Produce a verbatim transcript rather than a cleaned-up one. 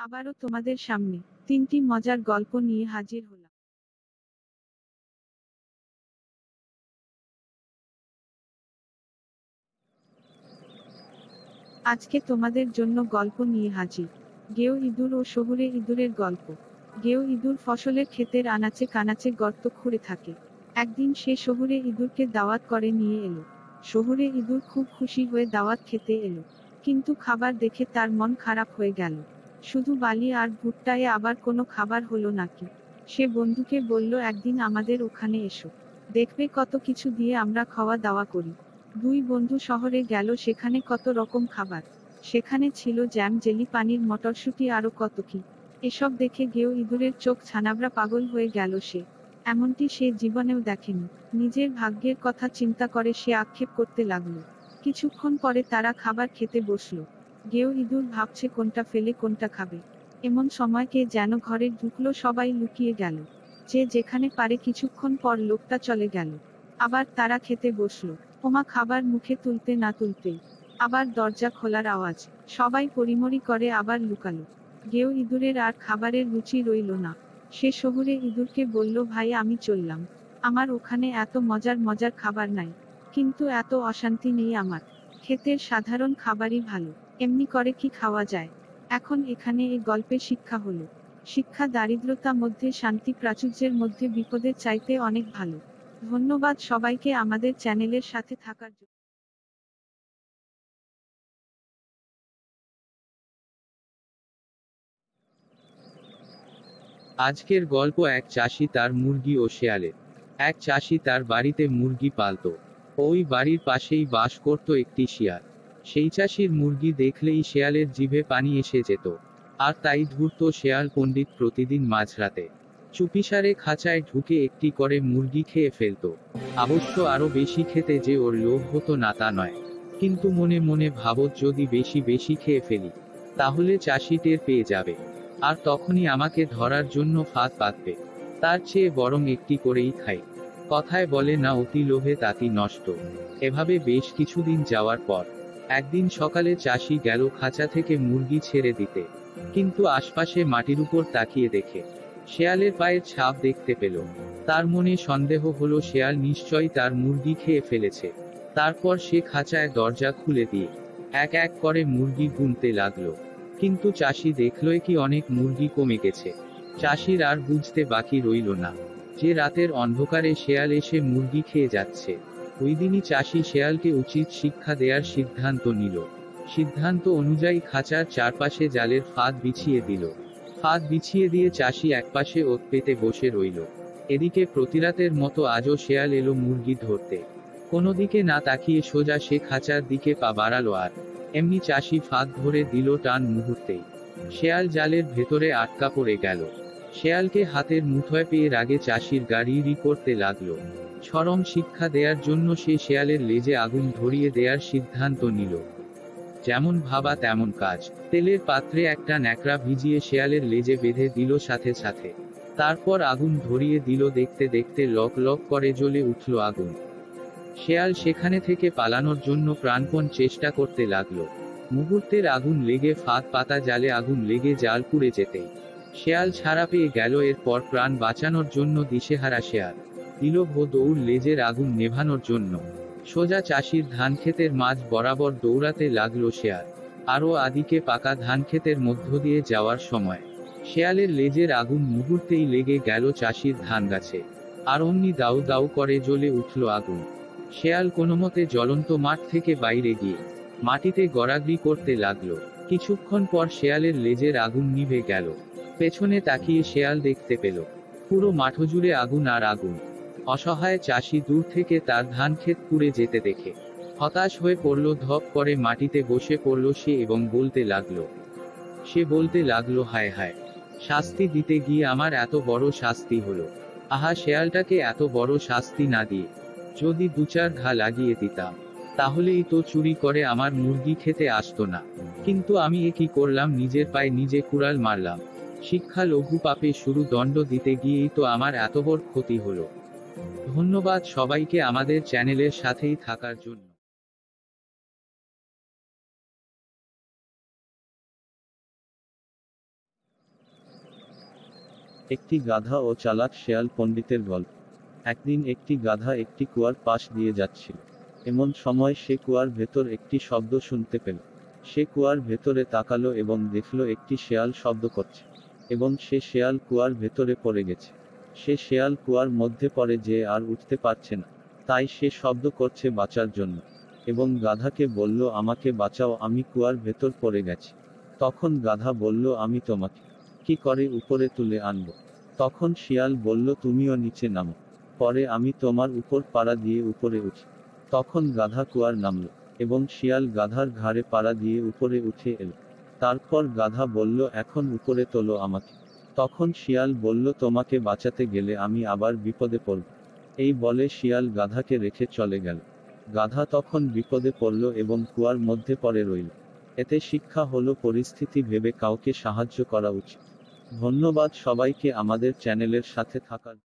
আবারও তোমাদের সামনে তিনটি মজার গল্প নিয়ে হাজির হলাম। আজকে তোমাদের জন্য গল্প নিয়ে হাজির গেও ইঁদুর ও শহুরে ইঁদুরের গল্প। গেও ইঁদুর ফসলের ক্ষেতের আনাচে কানাচে গর্ত খুঁড়ে থাকে। একদিন সে শহুরে ইঁদুরকে দাওয়াত করে নিয়ে এলো। শহুরে ইঁদুর খুব খুশি হয়ে দাওয়াত খেতে এলো, কিন্তু খাবার দেখে তার মন খারাপ হয়ে গেল। শুধু বালি আর ভুট্টায় আবার কোনো খাবার হলো নাকি? সে বন্ধুকে বলল, একদিন আমাদের ওখানে এসো, দেখবে কত কিছু দিয়ে আমরা খাওয়া দাওয়া করি। দুই বন্ধু শহরে গেল, সেখানে কত রকম খাবার। সেখানে ছিল জ্যাম, জেলি, পানির, মটরশুঁটি, আরো কত কি। এসব দেখে গেও ইঁদুরের চোখ ছানাবড়া, পাগল হয়ে গেল সে। এমনটি সে জীবনেও দেখেনি। নিজের ভাগ্যের কথা চিন্তা করে সে আক্ষেপ করতে লাগলো। কিছুক্ষণ পরে তারা খাবার খেতে বসলো। গেও ইঁদুর ভাবছে কোনটা ফেলে কোনটা খাবে। এমন সময় কে যেন ঘরে ঢুকলো, সবাই লুকিয়ে গেল। যে যেখানে পারে। কিছুক্ষণ পর লোকটা চলে গেল। আবার তারা খেতে বসলো। ওমা, খাবার মুখে তুলতে না তুলতেই আবার দরজা খোলার আওয়াজ। সবাই পরিমরি করে আবার লুকালো। গেও ইঁদুরের আর খাবারের রুচি রইল না। সে শহুরে ইঁদুরকে বলল, ভাই আমি চললাম, আমার ওখানে এত মজার মজার খাবার নাই, কিন্তু এত অশান্তি নেই আমার। ক্ষেতের সাধারণ খাবারই ভালো, এমনি করে কি খাওয়া যায়? এখন এখানে এই গল্পে শিক্ষা হলো, শিক্ষা দারিদ্রতা মধ্যে শান্তি, প্রাচুর্যের মধ্যে বিপদের চাইতে অনেক ভালো। ধন্যবাদ সবাইকে আমাদের চ্যানেলের সাথে থাকার জন্য। আজকের গল্প এক চাষি তার মুরগি ও শেয়ালের। এক চাষি তার বাড়িতে মুরগি পালত। ওই বাড়ির পাশেই বাস করত একটি শিয়াল। সেই চাষির মুরগি দেখলেই শেয়ালের জিভে পানি এসে যেত, আর তাই ধূর্ত শেয়াল পণ্ডিত প্রতিদিন মাঝরাতে চুপিসারে খাঁচায় ঢুকে একটি করে মুরগি খেয়ে ফেলত। অবশ্য আরো বেশি খেতে যে ওর লোভ হতো না তা নয়, কিন্তু মনে মনে ভাবত, যদি বেশি বেশি খেয়ে ফেলি তাহলে চাষি টের পেয়ে যাবে, আর তখনই আমাকে ধরার জন্য ফাঁদ পাতবে। তার চেয়ে বরং একটি করেই খাই। কথায় বলে না, অতি লোভে তাতি নষ্ট। এভাবে বেশ কিছুদিন যাওয়ার পর একদিন সকালে চাষি গেল খাঁচা থেকে মুরগি ছেড়ে দিতে, কিন্তু আশপাশে মাটির উপর তাকিয়ে দেখে শেয়ালের পায়ের ছাপ দেখতে পেল। তার মনে সন্দেহ হলো, শেয়াল নিশ্চয়ই তার মুরগি খেয়ে ফেলেছে। তারপর সে খাঁচায় দরজা খুলে দিয়ে এক এক করে মুরগি গুনতে লাগলো, কিন্তু চাষি দেখলো কি অনেক মুরগি কমে গেছে। চাষির আর বুঝতে বাকি রইল না যে রাতের অন্ধকারে শেয়াল এসে মুরগি খেয়ে যাচ্ছে। ওই দিনই চাষি শেয়ালকে উচিত শিক্ষা দেওয়ার সিদ্ধান্ত নিল। সিদ্ধান্ত অনুযায়ী খাঁচার চারপাশে জালের ফাঁদ বিছিয়ে দিল। ফাঁদ বিছিয়ে দিয়ে চাষি একপাশে ওত পেতে বসে রইল। এদিকে প্রতিরাতের মতো আজও শেয়াল এলো মুরগি ধরতে। কোনো দিকে না তাকিয়ে সোজা সে খাঁচার দিকে পা বাড়ালো, আর এমনি চাষি ফাঁদ ধরে দিল টান মুহূর্তেই। শেয়াল জালের ভেতরে আটকা পড়ে গেল। শেয়ালকে হাতের মুঠোয় পেয়ে রাগে চাষির গাড়ি রি করতে লাগলো। চরম শিক্ষা দেওয়ার জন্য সে শেয়ালের লেজে আগুন ধরিয়ে দেওয়ার সিদ্ধান্ত নিল। যেমন ভাবা তেমন কাজ। তেলের পাত্রে একটা ন্যাকড়া ভিজিয়ে শেয়ালের লেজে বেঁধে দিল সাথে সাথে। তারপর আগুন ধরিয়ে দিল। দেখতে দেখতে লক লক করে জ্বলে উঠল আগুন। শেয়াল সেখানে থেকে পালানোর জন্য প্রাণপণ চেষ্টা করতে লাগলো। মুহূর্তের আগুন লেগে ফাঁদ পাতা জালে আগুন লেগে জাল পুড়ে যেতেই শেয়াল ছাড়া পেয়ে গেল। এরপর প্রাণ বাঁচানোর জন্য দিশেহারা শেয়াল দিল ভো দৌড় লেজের আগুন নেভানোর জন্য। সোজা চাষির ধান ক্ষেতের মাঝ বরাবর দৌড়াতে লাগলো শেয়াল। আরও আদিকে পাকা ধান ক্ষেতের মধ্য দিয়ে যাওয়ার সময় শেয়ালের লেজের আগুন মুহূর্তেই লেগে গেল চাষির ধান গাছে, আর অমনি দাউ দাউ করে জ্বলে উঠল আগুন। শেয়াল কোনোমতে জ্বলন্ত মাঠ থেকে বাইরে গিয়ে মাটিতে গড়াগড়ি করতে লাগলো। কিছুক্ষণ পর শেয়ালের লেজের আগুন নিভে গেল। পেছনে তাকিয়ে শেয়াল দেখতে পেল পুরো মাঠ জুড়ে আগুন আর আগুন। অসহায় চাষি দূর থেকে তার ধান ক্ষেত পুড়ে যেতে দেখে হতাশ হয়ে পড়ল। ধপ করে মাটিতে বসে পড়ল সে এবং বলতে লাগলো সে বলতে লাগলো হায় হায়, শাস্তি দিতে গিয়ে আমার এত বড় শাস্তি হলো। আহা, শেয়ালটাকে এত বড় শাস্তি না দিয়ে যদি দু চার ঘা লাগিয়ে দিতাম, তাহলেই তো চুরি করে আমার মুরগি খেতে আসতো না। কিন্তু আমি এ কি করলাম, নিজের পায়ে নিজে কুড়াল মারলাম। শিক্ষা লঘু পাপে শুরু দণ্ড দিতে গিয়েই তো আমার এত বড় ক্ষতি হলো। ধন্যবাদ সবাইকে আমাদের চ্যানেলের সাথেই থাকার জন্য। একটি গাধা ও চালাক শেয়াল পণ্ডিতের গল্প। একদিন একটি গাধা একটি কুয়ার পাশ দিয়ে যাচ্ছিল। এমন সময় সে কুয়ার ভেতর একটি শব্দ শুনতে পেল। সে কুয়ার ভেতরে তাকালো এবং দেখল একটি শেয়াল শব্দ করছে, এবং সে শেয়াল কুয়ার ভেতরে পড়ে গেছে। সে শেয়াল কুয়ার মধ্যে পড়ে যে আর উঠতে পারছে না, তাই সে শব্দ করছে বাঁচার জন্য, এবং গাধাকে বলল, আমাকে বাঁচাও, আমি কুয়ার ভেতর পড়ে গেছি। তখন গাধা বলল, আমি তোমাকে কি করে উপরে তুলে আনব? তখন শিয়াল বলল, তুমিও নিচে নামো, পরে আমি তোমার উপর পাড়া দিয়ে উপরে উঠি। তখন গাধা কুয়ার নামল, এবং শিয়াল গাধার ঘাড়ে পাড়া দিয়ে উপরে উঠে এল। তারপর গাধা বলল, এখন উপরে তোলো আমাকে। তখন শিয়াল বলল, তোমাকে বাঁচাতে গেলে আমি আবার বিপদে পড়ব। এই বলে শিয়াল গাধাকে রেখে চলে গেল। গাধা তখন বিপদে পড়ল এবং কুয়ার মধ্যে পড়ে রইল। এতে শিক্ষা হলো, পরিস্থিতি ভেবে কাউকে সাহায্য করা উচিত। ধন্যবাদ সবাইকে আমাদের চ্যানেলের সাথে থাকার